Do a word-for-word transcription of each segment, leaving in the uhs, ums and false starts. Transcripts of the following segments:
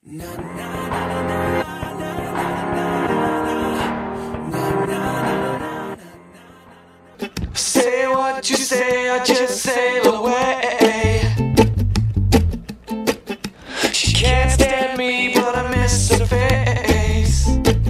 Say what you say, I just sail away. She can't stand me, but I miss her face.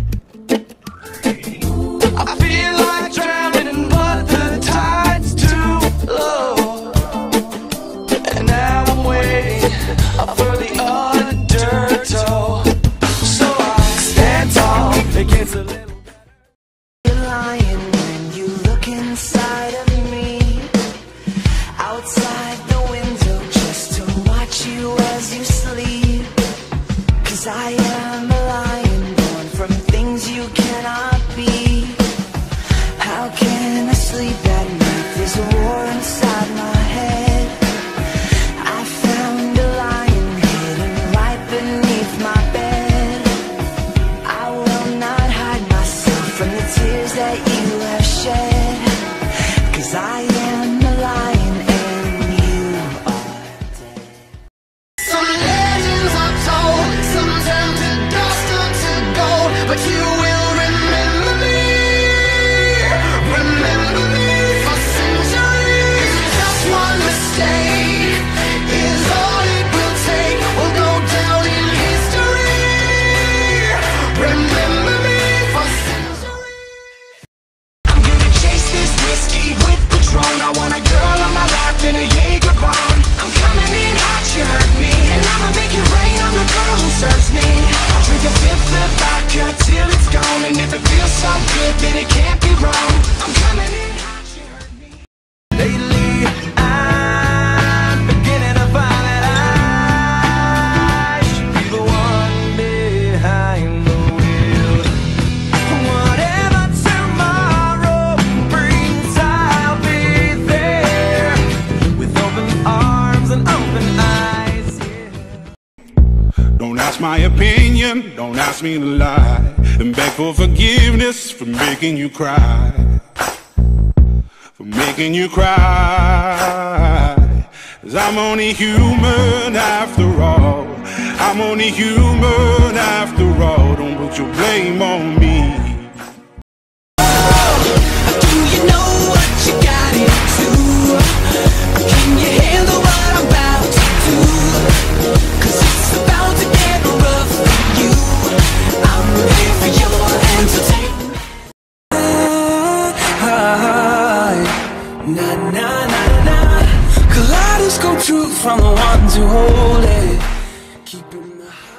I feel like drowning, but the tide's too low. And now I'm waiting for the undertow. So I stand tall against a little. You're lying when you look inside of me, outside the window just to watch you as you sleep. Cause I am a lion born from things you cannot be. How can I sleep at night? There's a war inside my head. I found a lion hidden right beneath my bed. I will not hide myself from the tears that you have shed. Cause I am a lion and you are dead. Some legends are told, some turn to dust or to gold, but you will remember me, remember me for centuries. Just one mistake is all it will take. We'll go down in history. Remember me for centuries. I'm gonna chase this whiskey with Patron. I want a girl on my lap in a Jaeger bomb. I'm coming in hot, you heard me, and I'ma make it rain on the girl who serves me. I'll drink a fifth of vodka till it's gone, and if it feels so good, then it can't be wrong. I'm coming in hot, you heard me. Lately, I'm beginning to find that I should be the one behind the wheel. Whatever tomorrow brings, I'll be there with open arms and open eyes. Yeah. Don't ask my opinion, don't ask me to lie, and beg for forgiveness for making you cry, for making you cry. Cause I'm only human after all, I'm only human after all. Don't put your blame on me.